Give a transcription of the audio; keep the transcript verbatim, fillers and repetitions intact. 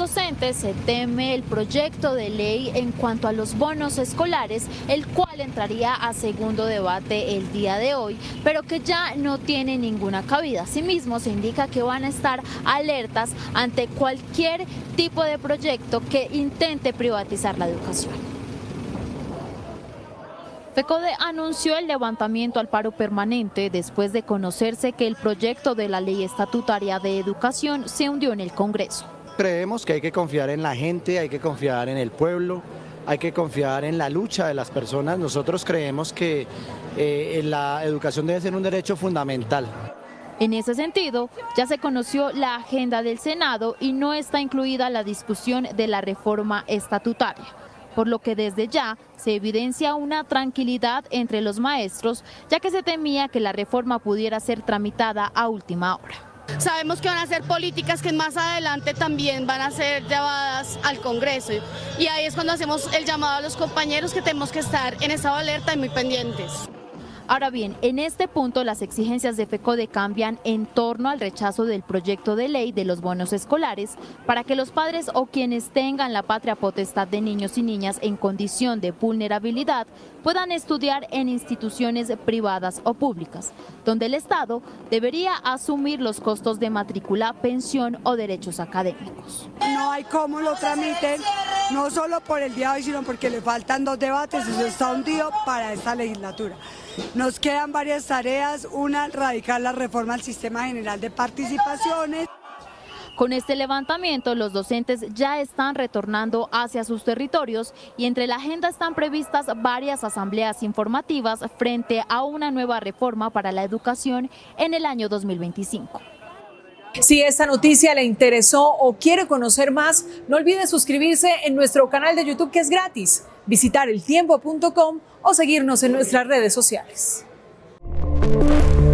docentes se teme el proyecto de ley en cuanto a los bonos escolares, el cual entraría a segundo debate el día de hoy, pero que ya no tiene ninguna cabida. Asimismo, se indica que van a estar alertas ante cualquier tipo de proyecto que intente privatizar la educación. FECODE anunció el levantamiento al paro permanente después de conocerse que el proyecto de la ley estatutaria de educación se hundió en el Congreso. Creemos que hay que confiar en la gente, hay que confiar en el pueblo, hay que confiar en la lucha de las personas. Nosotros creemos que eh, la educación debe ser un derecho fundamental. En ese sentido, ya se conoció la agenda del Senado y no está incluida la discusión de la reforma estatutaria, por lo que desde ya se evidencia una tranquilidad entre los maestros, ya que se temía que la reforma pudiera ser tramitada a última hora. Sabemos que van a ser políticas que más adelante también van a ser llevadas al Congreso, y ahí es cuando hacemos el llamado a los compañeros que tenemos que estar en estado de alerta y muy pendientes. Ahora bien, en este punto las exigencias de FECODE cambian en torno al rechazo del proyecto de ley de los bonos escolares para que los padres o quienes tengan la patria potestad de niños y niñas en condición de vulnerabilidad puedan estudiar en instituciones privadas o públicas, donde el Estado debería asumir los costos de matrícula, pensión o derechos académicos. No hay cómo lo tramiten, no solo por el día de hoy, sino porque le faltan dos debates, eso está hundido para esta legislatura. Nos quedan varias tareas, una, radicar la reforma al sistema general de participaciones. Con este levantamiento, los docentes ya están retornando hacia sus territorios y entre la agenda están previstas varias asambleas informativas frente a una nueva reforma para la educación en el año dos mil veinticinco. Si esta noticia le interesó o quiere conocer más, no olvide suscribirse en nuestro canal de YouTube, que es gratis, visitar el tiempo punto com o seguirnos en nuestras redes sociales.